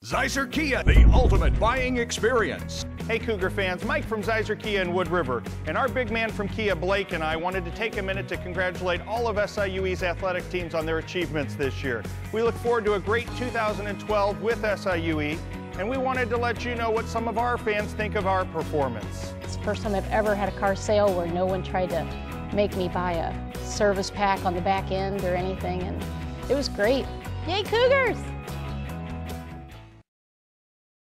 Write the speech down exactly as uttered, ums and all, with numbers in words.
Zeiser Kia, the ultimate buying experience. Hey Cougar fans, Mike from Zeiser Kia in Wood River, and our big man from Kia, Blake, and I wanted to take a minute to congratulate all of SIUe's athletic teams on their achievements this year. We look forward to a great two thousand twelve with SIUe, and we wanted to let you know what some of our fans think of our performance. It's the first time I've ever had a car sale where no one tried to make me buy a service pack on the back end or anything, and it was great. Yay Cougars!